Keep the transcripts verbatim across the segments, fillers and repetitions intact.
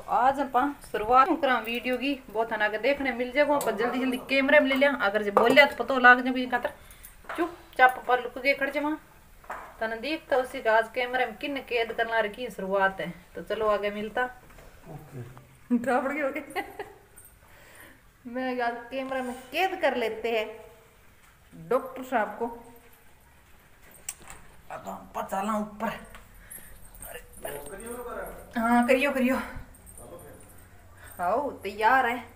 आज अपन शुरुआत करा वीडियो की बहुत है ना देखने मिल जाएगा पर जल्दी जल्दी कैमरे में ले लिया अगर जो बोलिया तो पता लाग जाए खातर चुपचाप पर लुक गए खड़ जा तने देखता उसी का आज कैमरे में किन कैद करना रखी शुरुआत है तो चलो आगे मिलता पड़ गया मैं आज कैमरा में कैद कर लेते हैं डॉक्टर साहब को। अब हम पचाला ऊपर हाँ करियो करियो आओ तैयार है।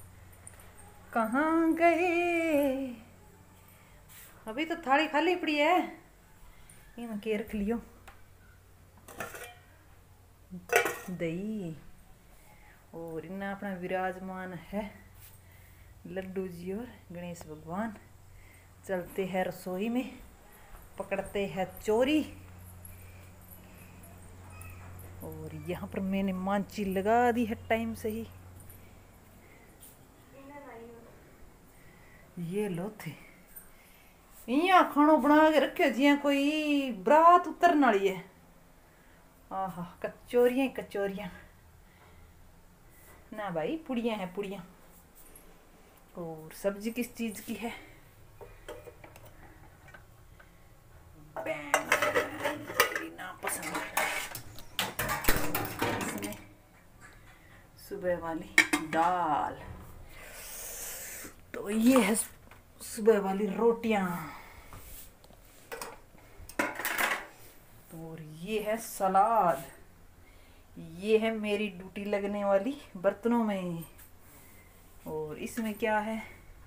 कहाँ गए अभी तो थाली खाली पड़ी है ये मैं के रख लियो दही और इन्ना अपना विराजमान है लड्डू जी और गणेश भगवान। चलते हैं रसोई में पकड़ते हैं चोरी और यहाँ पर मैंने मांची लगा दी है टाइम से ही। ये लो थे यहाँ खानो बना के रखे जिया कोई बरात उतरने वाली है। आहा कचौरियाँ कचौरियाँ ना भाई पुड़ियाँ हैं पुड़ियाँ। और सब्जी किस चीज की है ना पसंद इसमें सुबह वाली दाल तो ये है सुबह वाली रोटियां और ये है सलाद। ये है मेरी ड्यूटी लगने वाली बर्तनों में और इसमें क्या है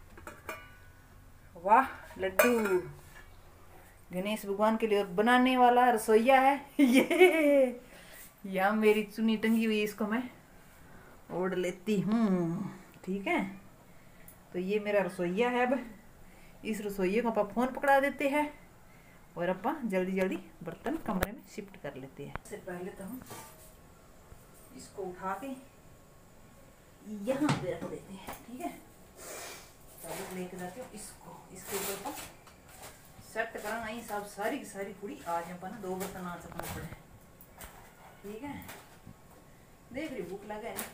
वाह लड्डू गणेश भगवान के लिए और बनाने वाला रसोईया है ये यहाँ मेरी चुन्नी टंगी हुई है इसको मैं ओढ़ लेती हूँ ठीक है। तो ये मेरा रसोईया है। अब इस रसोइये को अपन फोन पकड़ा देते हैं और अपन जल्दी जल्दी बर्तन कमरे में शिफ्ट कर लेते हैं। सबसे पहले तो हम इसको उठा के यहाँ पे रख देते हैं ठीक है। पहले लेके जाते हो इसको इसके ऊपर अपन सेट करा यही सब सारी की सारी पूरी आज अपन दो बर्तन आ सकना पड़े ठीक है। देख रही भूख लगा है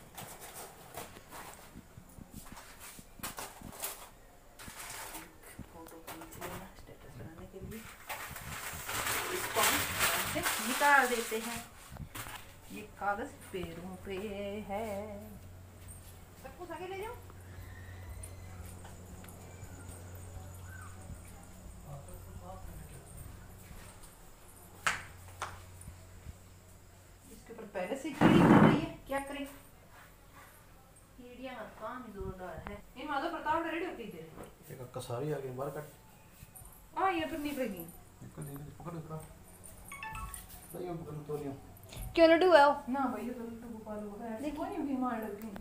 फोटो खींच लेना स्टेटस बनाने के लिए। इसको हम ऐसे निकाल देते हैं। ये कागज पैरों पे है सब कुछ आगे ले जाओ। इसके ऊपर पहले से कीड़ी बन रही है क्या करें कीड़ियां काम ही जोरदार है। इन माधव प्रताप रेडी होती है एक कसारी आ गई बाहर कट आ ये फिर नहीं पड़ेगी पकड़ पकड़ का नहीं हम पकड़ तो लियो क्यों लड्डू है ना भाई ये तो लड्डू गोपाल हो है देखो नहीं बीमार लग गई।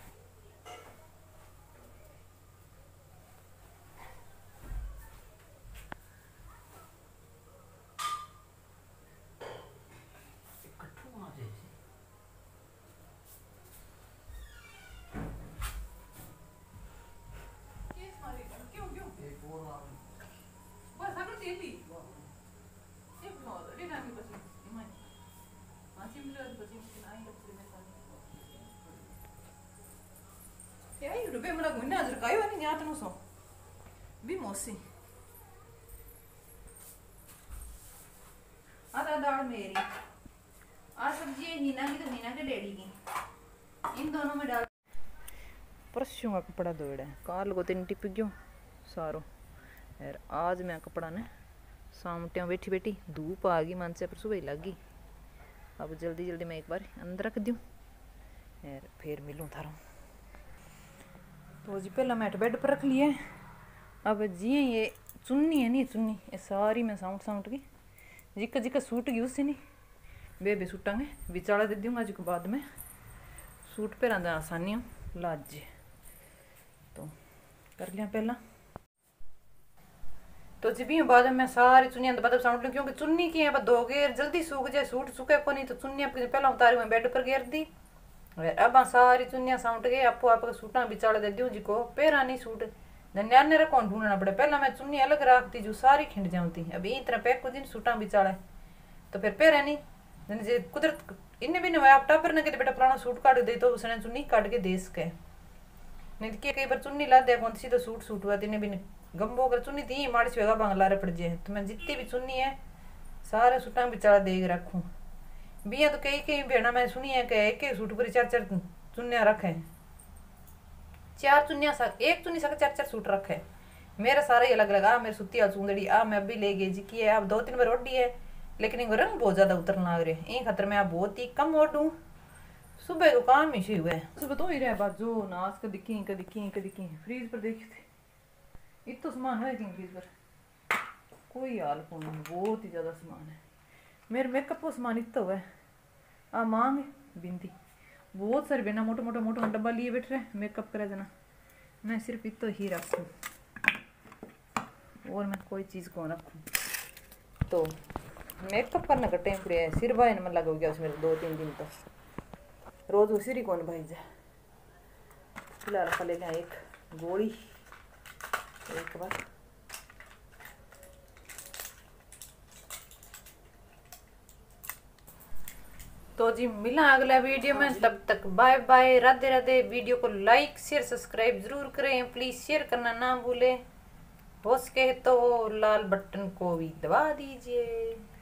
रुपये मला घुन्ने हजार कायो नहीं यहाँ तनु सो भी मौसी आधा दाल मेरी आ सब्जी है हीना की तो हीना के डैडी की इन दोनों में डाल परसों का कपड़ा धोड़ा है काल को तीन टिप गयो सारो यार आज मैं कपड़ा ने सामटिया बैठी बैठी धूप आ गई मन से पर सुबह लगी। अब जल्दी जल्दी मैं एक बार अंदर रख दूँ यार फिर मिलूँ थारों। तो जी पहला मैट बेड पर रख लिए। अब जी ये चुन्नी है नहीं चुन्नी ये सारी मैं साउंड साउंड की जिक्का जिक्का सूट गई उससे नहीं बे बे सूटांगे बिचाड़ा दे दूँगा जी के बाद में सूट पर आंदा आसानी हो लाजे तो कर लिया पहला। तो जी भी बाद में मैं सारी चुनिया बाद साउंड लूँ क्योंकि चुन्नी की है दो गेर जल्दी सूख जाए सूट सूखे को नहीं तो चुन्नी पहला उतारी मैं बेड पर गेर दी। अब सारी चुनिया साउंट गए आपको आप सूटा बिचाड़ा दे दूँ जी को पेरा नहीं सूट धनिया ने कौन ढूंढना पड़े पहला मैं चुन्नी अलग रखती जो सारी खिंड जाती अब यही तरह पैक को दिन सूटा बिचाड़ा तो फिर पेरा नहीं जे कुदरत इन्हें भी नहीं आप टापर ने कहते बेटा पुराना सूट काट दे तो उसने चुन्नी काट के दे सके नहीं तो कई बार चुन्नी ला दे कौन सी तो सूट सूट हुआ तिन्हें भी गंबो कर चुन्नी थी माड़ी से बांगला पड़ जाए तो मैं जितनी भी चुन्नी है सारे सूटा बेचारा देख रखूँ बिया तो कई कई भेड़ा मैं सुनी है कि एक एक सूट पर चार चार चुन्निया रखे चार चुन्निया एक चुन्नी सा चार चार सूट रखे मेरा सारा ही अलग अलग आ मेरी सुती आ चूंदड़ी आ मैं अभी ले गई जी की है अब दो तीन बार ओढ़ी है लेकिन इनको रंग बहुत ज्यादा उतरना लग रहे इन खतर मैं आप बहुत ही कम ओढ़ू सुबह तो काम ही हुआ है सुबह तो ही रहे बात जो नाच का दिखी कदी की कदी की फ्रीज पर देखी थे इतना सामान है फ्रीज पर कोई हाल कौन बहुत ही ज्यादा सामान है मेरे मेकअप का सामान इतना हुआ है आ मांग बिंदी बहुत सारे बिना मोटा मोटा मोटा डब्बा लिए बैठ रहे मेकअप करे देना मैं सिर्फ इतना ही रखूँ और मैं कोई चीज़ को रखूँ तो मेकअप करने का टाइम पड़े सिर भाई ने मन लगा हो गया उसमें दो तीन दिन तो रोज उसी ही कौन भाई जाए फिलहाल खा लेना एक गोली एक बार तो जी मिला अगला वीडियो में तब तक bye bye Radhe Radhe video को लाइक शेयर सब्सक्राइब जरूर करें प्लीज शेयर करना ना भूलें हो सके तो लाल बटन को भी दबा दीजिए।